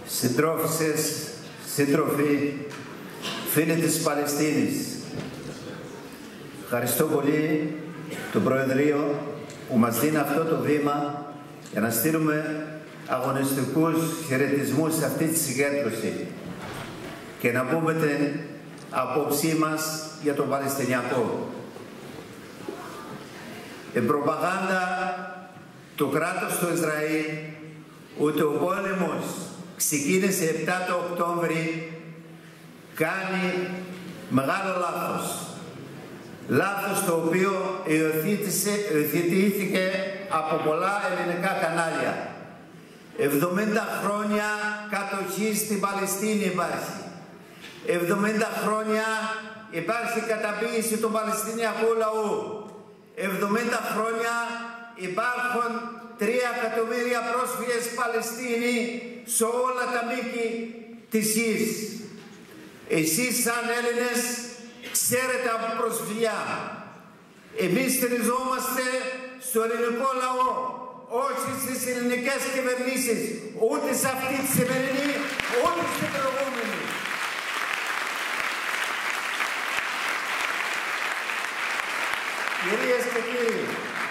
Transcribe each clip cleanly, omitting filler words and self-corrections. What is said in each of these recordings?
συντρόφισσες, σύντροφοι, φίλοι της Παλαιστίνης. Ευχαριστώ πολύ το Προεδρείο που μας δίνει αυτό το βήμα για να στείλουμε αγωνιστικούς χαιρετισμούς σε αυτή τη συγκέντρωση και να πούμε την απόψή μας για τον Παλαιστινιακό. Η προπαγάνδα του κράτους του Ισραήλ ότι ο πόλεμος ξεκίνησε 7 το Οκτώβρη κάνει μεγάλο λάθος. Λάθος το οποίο υιοθετήθηκε από πολλά ελληνικά κανάλια. 70 χρόνια κατοχή στην Παλαιστίνη υπάρχει. 70 χρόνια υπάρχει καταποίηση του Παλαιστινιακού λαού. 70 χρόνια υπάρχουν 3 εκατομμύρια πρόσφυγες Παλαιστίνοι σε όλα τα μήκη της γης. Εσείς σαν Έλληνες ξέρετε από προσφυγιά. Εμείς στηριζόμαστε στο ελληνικό λαό, όχι στις ελληνικές κυβερνήσεις, ούτε σε αυτή τη σημερινή, ούτε στην προηγούμενη. Κυρίες και κύριοι,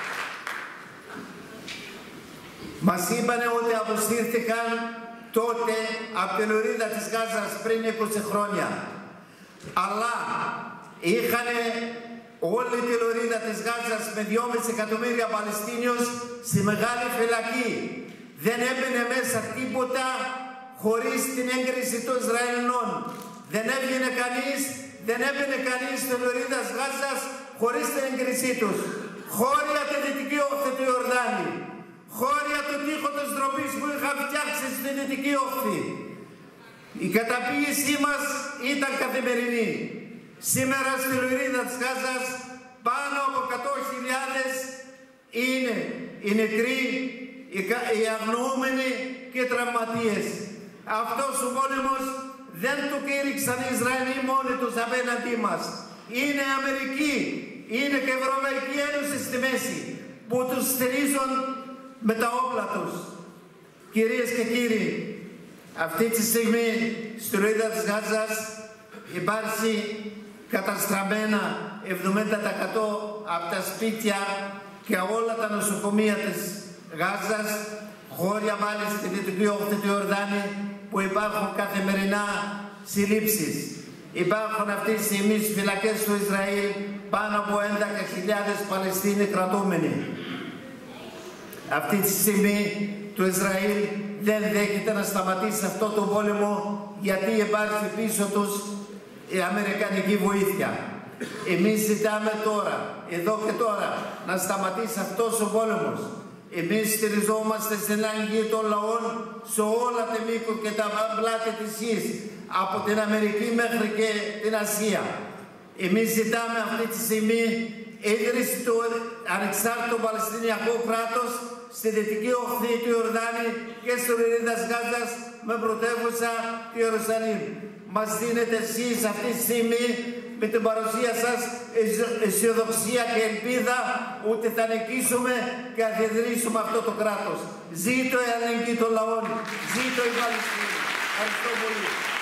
μας είπανε ότι αποσύρθηκαν τότε από την ορίδα της Γάζας πριν 20 χρόνια. Αλλά είχαν όλη την ορίδα της Γάζας με 2,5 εκατομμύρια Παλαιστίνιους στη μεγάλη φυλακή. Δεν έμπαινε μέσα τίποτα χωρίς την έγκριση των Ισραηλινών. Δεν έβγαινε κανείς, δεν έμπαινε κανείς στην ορίδα της Γάζας χωρίς την έγκρισή τους. Χώρια τη Δυτική Όχθη του Ιορδάνη. Χώρια του τείχου της ντροπής που είχαν φτιάξει στη Δυτική Όχθη. Η καταποίησή μας ήταν καθημερινή. Σήμερα στη λωρίδα της Γάζας πάνω από 100.000 είναι οι νεκροί, οι αγνοούμενοι και οι τραυματίες. Αυτός ο πόλεμος δεν το κήρυξαν οι Ισραηλοί μόνοι τους απέναντί μας. Είναι η Αμερική, είναι και η Ευρωπαϊκή Ένωση στη μέση που τους στηρίζουν με τα όπλα τους. Κυρίες και κύριοι, αυτή τη στιγμή στη λωρίδα της Γάζας υπάρχει καταστραμμένα 70% από τα σπίτια και όλα τα νοσοκομεία της Γάζας, χώρια μάλιστα στη Δυτική Όχθη του Ιορδάνη που υπάρχουν καθημερινά συλλήψεις. Υπάρχουν αυτή τη στιγμή στις φυλακές του Ισραήλ πάνω από 11.000 Παλαιστίνοι κρατούμενοι. Αυτή τη στιγμή το Ισραήλ δεν δέχεται να σταματήσει αυτό το πόλεμο γιατί υπάρχει πίσω τους η αμερικανική βοήθεια. Εμείς ζητάμε τώρα, εδώ και τώρα, να σταματήσει αυτός ο πόλεμος. Εμείς στηριζόμαστε στην αλληλεγγύη των λαών σε όλα τα μήκο και τα πλάτη της γης, από την Αμερική μέχρι και την Ασία. Εμείς ζητάμε αυτή τη στιγμή ίδρυση του ανεξάρτητου Παλαιστινιακού κράτους στη Δυτική Όχθη του Ιορδάνη και στο λωρίδα της Γάζας με πρωτεύουσα του Ιερουσαλήμ. Μας δίνετε εσείς αυτή τη στιγμή με την παρουσία σας αισιοδοξία και ελπίδα ότι θα νικήσουμε και θα ιδρύσουμε αυτό το κράτος. Ζήτω η αλληλεγγύη των λαών, ζήτω η Παλαιστίνη. Ευχαριστώ πολύ.